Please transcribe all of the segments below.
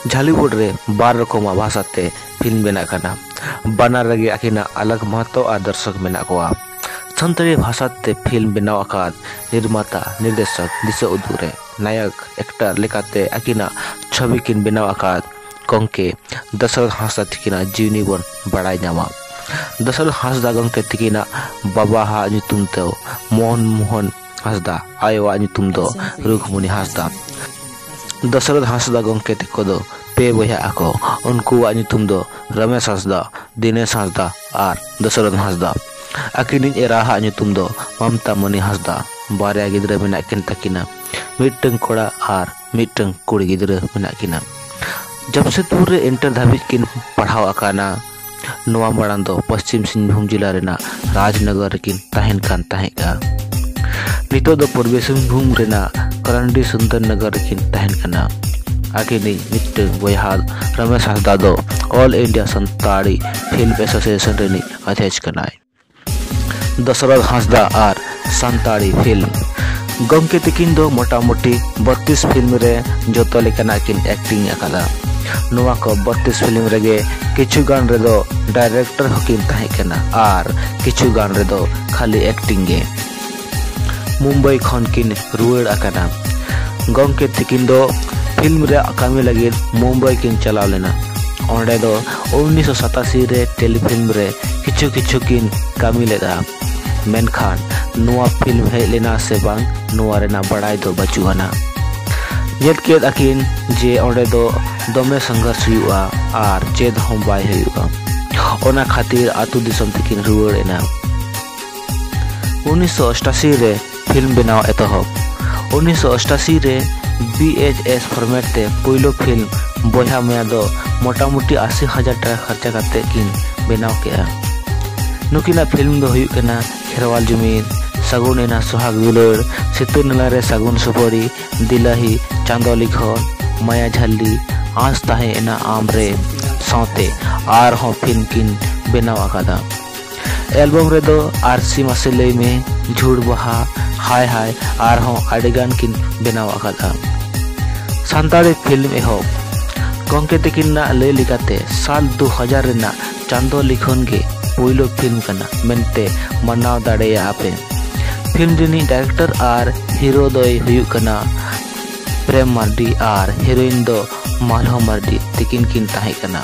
झालीवुड रे बार रकम भाषाते फिल्म बना करना बानार रगे आकिना अलग महत्व और दर्शक मेना कोआ संतरी भाषाते फिल्म बनाव आकाद निर्माता निर्देशक दिशा उदुरे नायक एक्टर लेकाते आकिना छवि किन बनाव आकाद गंके दशरथ हांसदा तिकिना जीवनी बन बड़ाई नामा दशरथ हांसदा गंके तिकिना बाबा हा nyutum ते मोहन हांसदा आयोवा nyutum दो रुक्मणी हांसदा दशरथ हांसदा गंके तिको दो पे बया आको उनकुआ nyutum दो रमेश हांसदा दिनेश हांसदा और दशरथ हांसदा आकिनी एरा हा nyutum दो ममता मणि हांसदा बारया गिद्रा मेना किन तकिना मिटंग कोड़ा और मिटंग कुड़ी गिद्रा मेना किना जमशेदपुर रे इंटर धाबिज किन पढ़ाव आकाना नोवा माड़ांग दो पश्चिम सिंहभूम जिला रेना राजनगर किन ताहेन कान ताहेगा नितो दो पूर्वी सिंहभूम रेना करंडी सुंदर नगर किन ताहेन काना आकिनी मिटंग बयहाल रमेश हांसदा दो all India Santali film association रेनी अध्यक्ष कनाय दशरथ हांसदा और संताड़ी फिल्म गंके तिकिन दो मोटामोटी 32 फिल्म रे जोतो लेकाना किन एक्टिंग आकादा नोवा को 32 फिल्म रेगे किछु गान रे दो डायरेक्टर हकिन ताहे कना और किछु गान रे दो खाली एक्टिंग गे मुंबई खन किन रुवाड़ आकाना गंके तिकिन दो फिल्म रे कामी लगे मुंबई किन चलाव लेना ओंडे दो 1987 रे टेलीफिल्म रे किछु किन कामी लेदा मेनखान नोवा फिल्म है लेना से बांग नोवा रेना बड़ाई दो बचुआना येत केद आकिन जे ओंडे दो दमे संघर्ष हुआ और चेद हम बाय हुआ ओना खातिर आतु दिसम तिकिन रुवाड़ एना 1988 रे फिल्म बनाव एतहब 1988 रे VHS फॉर्मेट ते पहिलो फिल्म बोया में दो मोटामोटी 80,000 टाका खर्चा करते किन बनाव के नुकिना फिल्म दो हुई कना खेरवाल जमीन सगुन एना सुहाग दुलर सितुर नला रे सगुन सुपड़ी दिलाही चांदोली खन माया झल्ली आस ताहे एना आमरे साथे आर हो फिल्म किन बनाव आकादा एल्बम रे दो आरसी मसले में झूठ बहा हाय हाय आर हो आडिगान किन बनाव आकादा संताड़ी फिल्म एहो गंके तिकिन ना ले लिकाते साल 2000 रेना चांदोली खन गे पहिलो फिल्म कना मेनते मनाव दाड़े आपे फिल्म रिनी डायरेक्टर और हीरो दोय हुयु कना प्रेम मार्डी और हीरोइन दो मालहो मार्डी तिकिन किन ताहे कना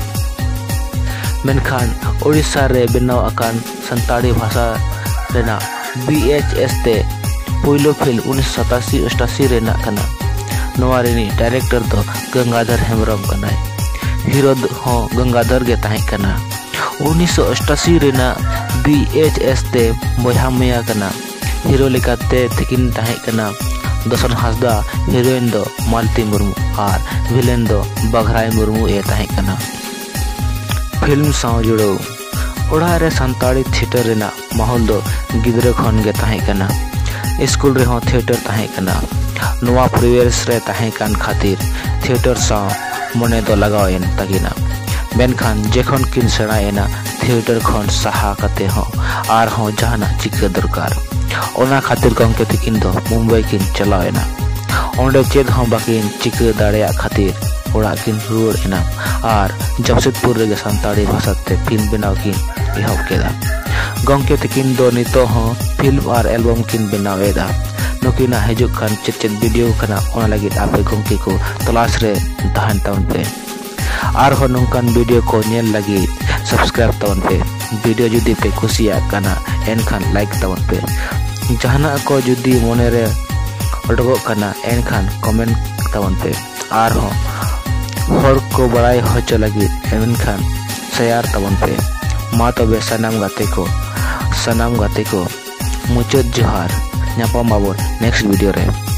मेनखान ओडिशा रे बनाव आकान संताड़ी भाषा रेना VHS ते पहिलो फिल्म 1987 रेना कना नोवा रिनी डायरेक्टर दो गंगाधर हेम्ब्रम कना हीरो हो गंगाधर गे ताहे कना 1988 रेना VHS ते बोया मेया कना हीरो लेकाते तिकिन ताहे कना दशरथ हांसदा हीरोइन दो मालती मुर्मू और विलेन दो बघराई मुर्मू ए ताहे कना फिल्म साव जुड़ो ओढ़ा रे संताड़ी थिएटर रेना माहौल दो गिद्रा खन गे ताहे कना स्कूल रे हो थिएटर ताहे कना नोवा परिवेश रे ताहे कान खातिर थिएटर साव मने दो लगावेन तगिना मेनखान जेखन किन सेना एना थिएटर खन सहा कते हो आर हो जहाना चिका दरकार ओना खातिर गंके तिकिन दो मुंबई किन चलावेना ओंडे चेद हो बाकिन चिका दाड़ेया खातिर ओड़ा किन रुवाड़ एना और जमशेदपुर रे संताड़ी भाषा ते फिल्म बनाव किन एहब केदा गंके तिकिन दो नितो हो फिल्म और एल्बम किन बनावेदा नुकिना हिजुक खान चेद वीडियो कना ओना लगी आपे गंके को तलाश रे तहन ताउन पे और हो नंकान वीडियो को नेल लगी सब्सक्राइब ताउन पे वीडियो जुदी पे खुशिया कना एनखान लाइक ताउन पे जहाना को जुदी मोने रे अडगो कना एनखान कमेंट ताउन पे और हो हर को बड़ाई होचो लगी एनखान शेयर ताउन पे मा तबे सनाम गाते को मुचद जोहार ᱧᱟᱯᱟᱢ ᱟᱵᱚᱱ नेक्स्ट वीडियो रे।